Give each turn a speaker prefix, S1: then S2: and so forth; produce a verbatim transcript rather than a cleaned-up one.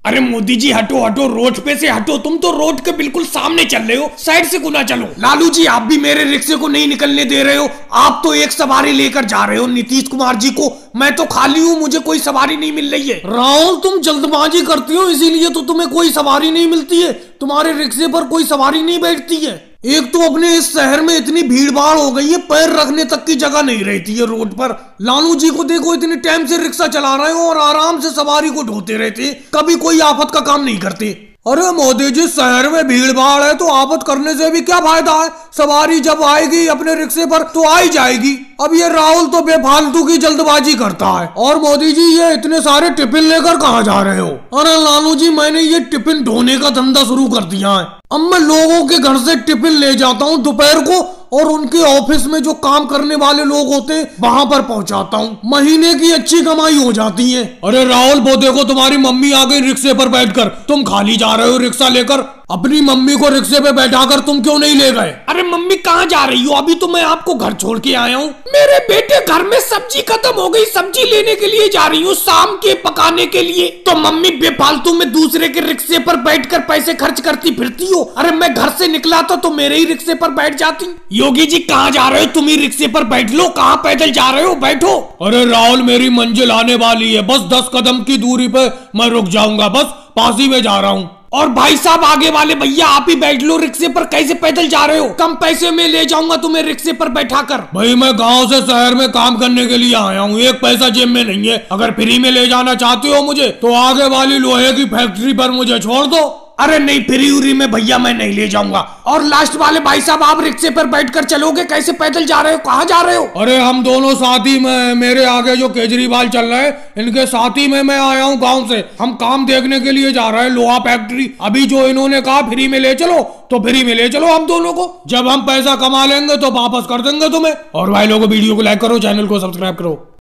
S1: अरे मोदी जी हटो हटो, रोड पे से हटो, तुम तो रोड के बिल्कुल सामने चल रहे हो, साइड से क्यों ना चलो। लालू जी आप भी मेरे रिक्शे को नहीं निकलने दे रहे हो, आप तो एक सवारी लेकर जा रहे हो नीतीश कुमार जी को, मैं तो खाली हूँ, मुझे कोई सवारी नहीं मिल रही है।
S2: राहुल तुम जल्दबाजी करती हो इसीलिए तो तुम्हें कोई सवारी नहीं मिलती है, तुम्हारे रिक्शे पर कोई सवारी नहीं बैठती है। एक तो अपने इस शहर में इतनी भीड़ भाड़ हो गई है, पैर रखने तक की जगह नहीं रहती है रोड पर। लालू जी को देखो इतने टाइम से रिक्शा चला रहे हो और आराम से सवारी को ढोते रहते, कभी कोई आफत का काम नहीं करते। अरे मोदी जी शहर में भीड़ भाड़ है तो आफत करने से भी क्या फायदा है, सवारी जब आएगी अपने रिक्शे पर तो आ ही जाएगी। अब ये राहुल तो बेफालतू की जल्दबाजी करता है। और मोदी जी ये इतने सारे टिफिन लेकर कहाँ जा रहे हो? अरे लालू जी मैंने ये टिफिन ढोने का धंधा शुरू कर दिया है, अब मैं लोगों के घर से टिफिन ले जाता हूँ दोपहर को और उनके ऑफिस में जो काम करने वाले लोग होते हैं वहां पर पहुंचाता हूँ, महीने की अच्छी कमाई हो जाती है। अरे राहुल वो देखो तुम्हारी मम्मी आ गई रिक्शे पर बैठकर, तुम खाली जा रहे हो रिक्शा लेकर, अपनी मम्मी को रिक्शे पे बैठाकर तुम क्यों नहीं ले गए?
S1: अरे मम्मी कहाँ जा रही हो, अभी तो मैं आपको घर छोड़ के आया हूँ। मेरे बेटे घर में सब्जी खत्म हो गई, सब्जी लेने के लिए जा रही हूँ शाम के पकाने के लिए। तो मम्मी बेफालतू में दूसरे के रिक्शे पर बैठकर पैसे खर्च करती फिरती हो। अरे मैं घर से निकला था तो मेरे ही रिक्शे पर बैठ जाती। योगी जी कहाँ जा रहे हो, तुम ही रिक्शे पर बैठ लो, कहाँ पैदल जा रहे हो, बैठो।
S2: अरे राहुल मेरी मंजिल आने वाली है, बस दस कदम की दूरी पे मैं रुक जाऊंगा, बस पास ही में जा रहा हूँ।
S1: और भाई साहब आगे वाले भैया आप ही बैठ लो रिक्शे पर, कैसे पैदल जा रहे हो, कम पैसे में ले जाऊंगा तुम्हें रिक्शे पर बैठाकर।
S2: भाई मैं गांव से शहर में काम करने के लिए आया हूँ, एक पैसा जेब में नहीं है, अगर फ्री में ले जाना चाहते हो मुझे तो आगे वाली लोहे की फैक्ट्री पर मुझे छोड़ दो।
S1: अरे नहीं फ्री उरी में भैया मैं नहीं ले जाऊंगा। और लास्ट वाले भाई साहब आप रिक्शे पर बैठकर चलोगे, कैसे पैदल जा रहे हो, कहाँ जा रहे हो?
S2: अरे हम दोनों साथी में, मेरे आगे जो केजरीवाल चल रहे हैं इनके साथी में मैं आया हूँ गांव से, हम काम देखने के लिए जा रहे हैं लोहा फैक्ट्री। अभी जो इन्होंने कहा फ्री में ले चलो तो फ्री में ले चलो हम दोनों को, जब हम पैसा कमा लेंगे तो वापस कर देंगे तुम्हें। और भाई लोगों वीडियो को लाइक करो, चैनल को सब्सक्राइब करो।